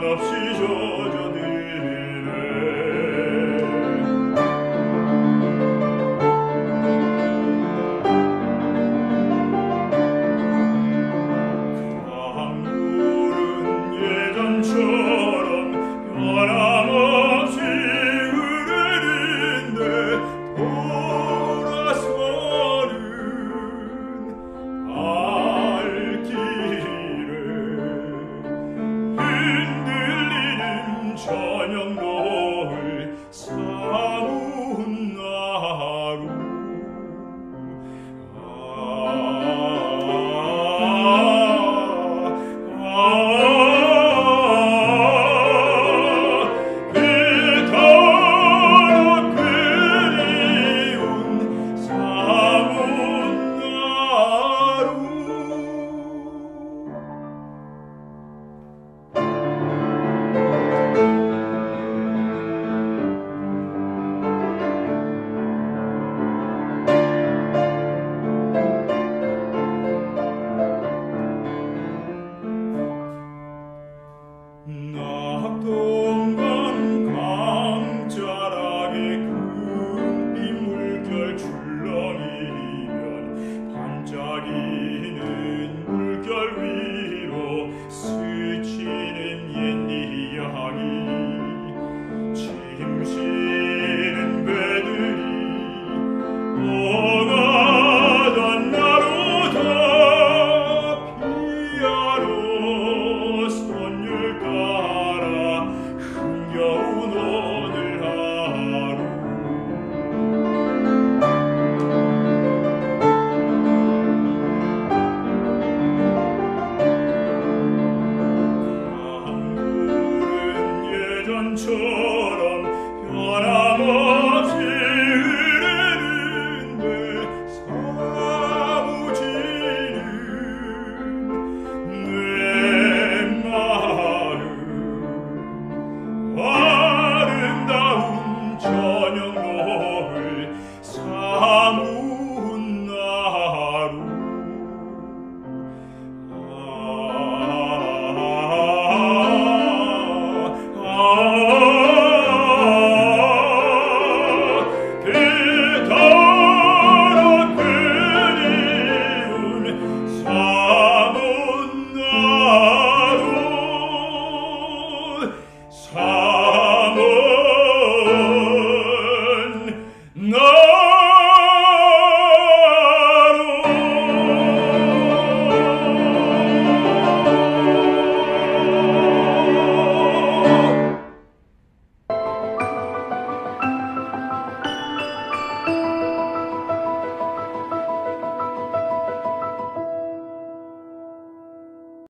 한없이 젖어드네. 강물은 예전처럼 변함없이 흐르는데 돌아서는 발길에 흔들리는 저녁 노을 사문 하루. 그토록 그리운 사문 하루. 낙동강 강자락에 금빛 물결 출렁이면 반짝이는 물결 위로 스치는 옛 이야기. 침실은 배들이 오가던 나로다 피아노 선율 따라 흥겨운 오늘 하루. 강물은 예전처럼